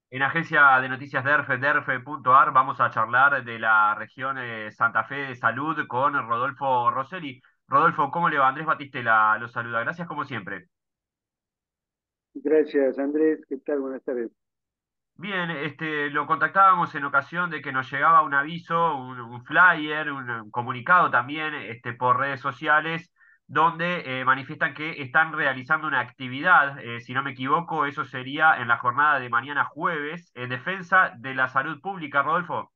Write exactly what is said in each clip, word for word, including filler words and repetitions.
En Agencia de Noticias DERFE, derfe punto ar, vamos a charlar de la región eh, Santa Fe de Salud con Rodolfo Rosselli. Rodolfo, ¿cómo le va? Andrés Batistela lo saluda. Gracias como siempre. Gracias, Andrés. ¿Qué tal? Buenas tardes. Bien, este, lo contactábamos en ocasión de que nos llegaba un aviso, un, un flyer, un, un comunicado también, este, por redes sociales, donde eh, manifiestan que están realizando una actividad, eh, si no me equivoco, eso sería en la jornada de mañana jueves, en defensa de la salud pública, Rodolfo.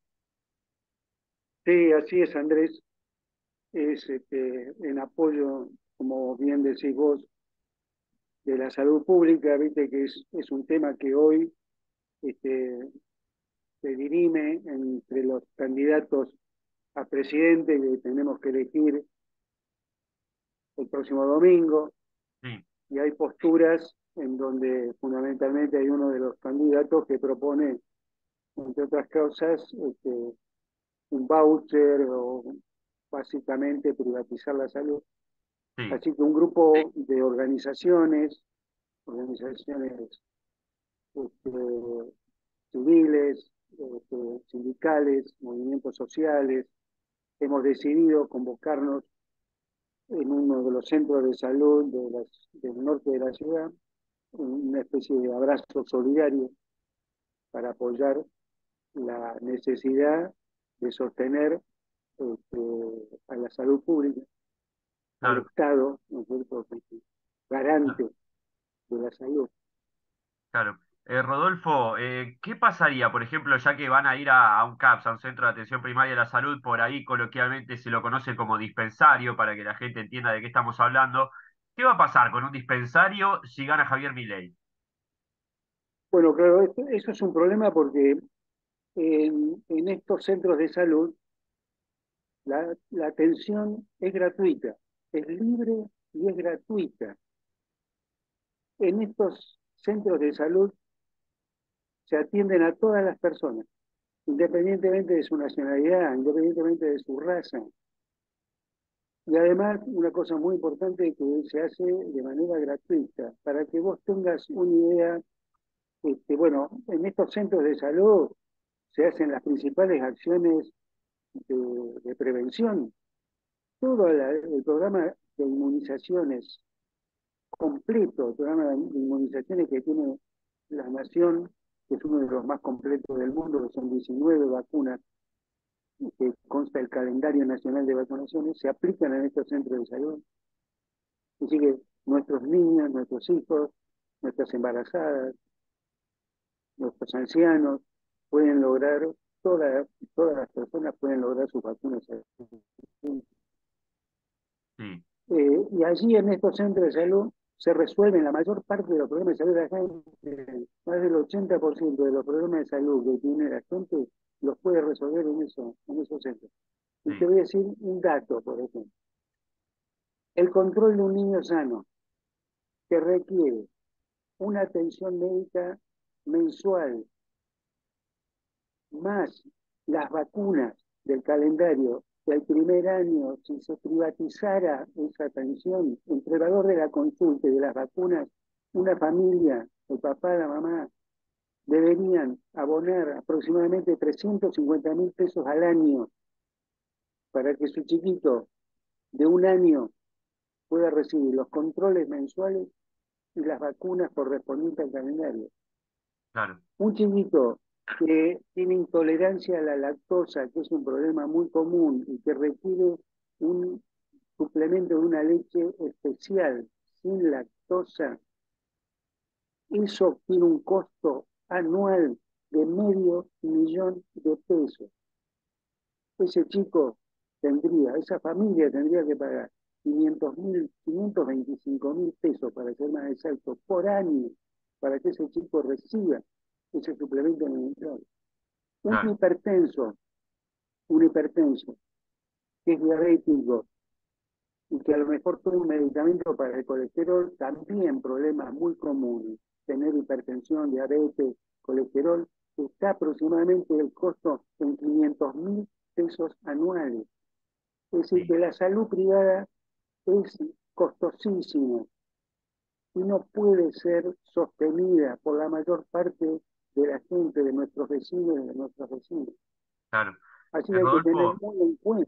Sí, así es, Andrés. Es este, en apoyo, como bien decís vos, de la salud pública. Viste que es, es un tema que hoy este, se dirime entre los candidatos a presidente que tenemos que elegir el próximo domingo. Sí, Y hay posturas en donde fundamentalmente hay uno de los candidatos que propone, entre otras cosas, este, un voucher o básicamente privatizar la salud. sí. Así que un grupo de organizaciones, organizaciones este, civiles, este, sindicales, movimientos sociales, hemos decidido convocarnos en uno de los centros de salud de las, del norte de la ciudad, una especie de abrazo solidario para apoyar la necesidad de sostener este, a la salud pública, al Claro. Estado, ¿no es cierto?, garante de la salud. Claro. Eh, Rodolfo, eh, ¿qué pasaría, por ejemplo, ya que van a ir a, a un CAPS, a un centro de atención primaria de la salud, por ahí coloquialmente se lo conoce como dispensario, para que la gente entienda de qué estamos hablando? ¿Qué va a pasar con un dispensario si gana Javier Milei? Bueno, claro, esto- eso es un problema porque en, en estos centros de salud la, la atención es gratuita, es libre y es gratuita. En estos centros de salud se atienden a todas las personas, independientemente de su nacionalidad, independientemente de su raza. Y además, una cosa muy importante que se hace de manera gratuita, para que vos tengas una idea, este, bueno, en estos centros de salud se hacen las principales acciones de, de prevención. Todo la, el programa de inmunizaciones completo, el programa de inmunizaciones que tiene la Nación, que es uno de los más completos del mundo, que son diecinueve vacunas, que consta el calendario nacional de vacunaciones, se aplican en estos centros de salud. Así que nuestros niños, nuestros hijos, nuestras embarazadas, nuestros ancianos pueden lograr, toda, todas las personas pueden lograr sus vacunas. Sí, Eh, y allí en estos centros de salud se resuelven la mayor parte de los problemas de salud de la gente. Más del ochenta por ciento de los problemas de salud que tiene la gente los puede resolver en, eso, en esos centros. Y te sí, voy a decir un dato, por ejemplo. El control de un niño sano que requiere una atención médica mensual más las vacunas del calendario del primer año, si se privatizara esa atención entre el valor de la consulta y de las vacunas, una familia, el papá, la mamá, deberían abonar aproximadamente trescientos cincuenta mil pesos al año para que su chiquito de un año pueda recibir los controles mensuales y las vacunas correspondientes al calendario. claro, Un chiquito que tiene intolerancia a la lactosa, que es un problema muy común y que requiere un suplemento de una leche especial sin lactosa, eso tiene un costo anual de medio millón de pesos. Ese chico tendría, esa familia tendría que pagar quinientos mil, quinientos veinticinco mil pesos, para ser más exacto, por año, para que ese chico reciba ese suplemento alimentario. Un claro, hipertenso, un hipertenso que es diabético y que a lo mejor toma un medicamento para el colesterol, también problemas muy comunes, tener hipertensión, diabetes, colesterol, está aproximadamente el costo en quinientos mil pesos anuales. Es decir, sí, que la salud privada es costosísima y no puede ser sostenida por la mayor parte de la gente, de nuestros vecinos y de nuestros vecinos. claro. Así Eh, hay que tener Rodolfo, muy en cuenta.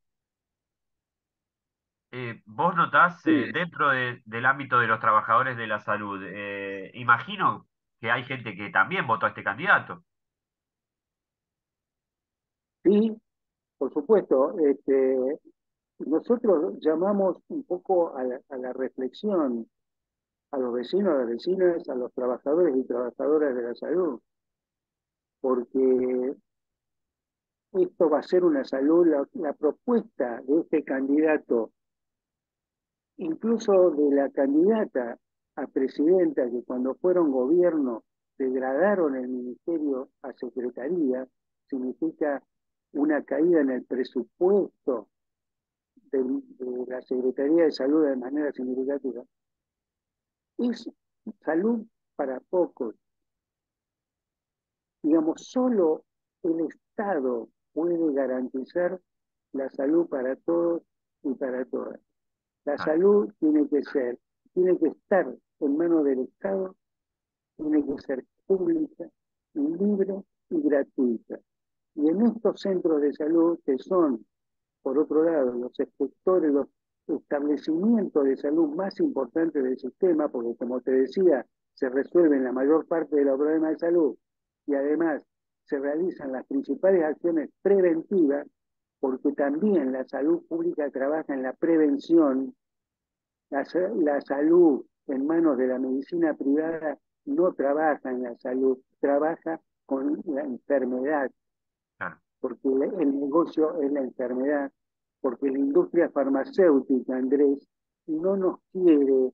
eh, vos notás Sí, eh, dentro de- del ámbito de los trabajadores de la salud, eh, imagino que hay gente que también votó a este candidato. sí, por supuesto, este, nosotros llamamos un poco a la, a la reflexión a los vecinos, a las vecinas, a los trabajadores y trabajadoras de la salud, porque esto va a ser una salud, la, la propuesta de este candidato, incluso de la candidata a presidenta, que cuando fueron gobierno degradaron el ministerio a secretaría, significa una caída en el presupuesto de, de la Secretaría de Salud de manera significativa. Es salud para pocos. Digamos, solo el Estado puede garantizar la salud para todos y para todas. La Claro, salud tiene que ser, tiene que estar en manos del Estado, tiene que ser pública, libre y gratuita. Y en estos centros de salud, que son, por otro lado, los sectores, los establecimientos de salud más importantes del sistema, porque como te decía, se resuelven la mayor parte de los problemas de salud y además se realizan las principales acciones preventivas, porque también la salud pública trabaja en la prevención. La, la salud en manos de la medicina privada no trabaja en la salud, trabaja con la enfermedad, claro, porque el negocio es la enfermedad, porque la industria farmacéutica, Andrés, no nos quiere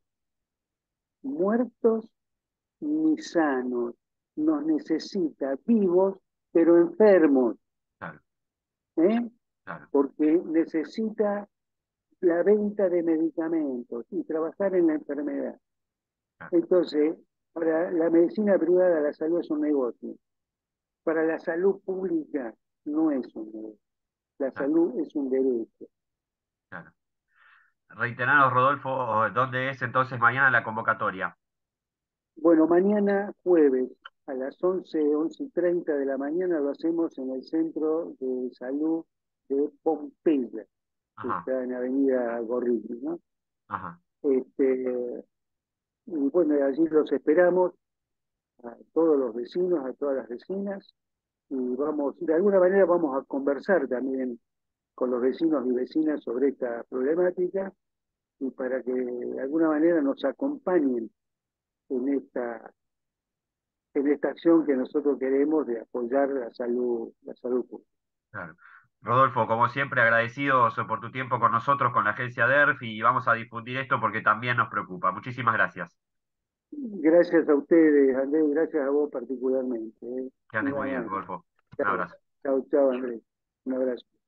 muertos ni sanos, nos necesita vivos pero enfermos, claro, ¿eh? claro, Porque necesita la venta de medicamentos y trabajar en la enfermedad. claro, Entonces, para la medicina privada la salud es un negocio, para la salud pública no es un negocio, la claro, salud es un derecho. claro. Reiteranos, Rodolfo, ¿dónde es entonces mañana la convocatoria? Bueno, mañana jueves a las once, once y treinta de la mañana lo hacemos en el Centro de Salud de Pompeya, que Ajá, está en Avenida Gorriti, ¿no? ajá, Este, y bueno, allí los esperamos a todos los vecinos, a todas las vecinas, y vamos, de alguna manera vamos a conversar también con los vecinos y vecinas sobre esta problemática y para que de alguna manera nos acompañen en esta, en esta acción que nosotros queremos de apoyar la salud, la salud pública. claro. Rodolfo, como siempre, agradecidos por tu tiempo con nosotros, con la agencia D E R F, y vamos a difundir esto porque también nos preocupa. Muchísimas gracias. Gracias a ustedes, Andrés, gracias a vos particularmente. ¿Eh? Que andes Muy muy bien, amable. Rodolfo. Un Chao, abrazo. chao, chao, Andrés. Un abrazo.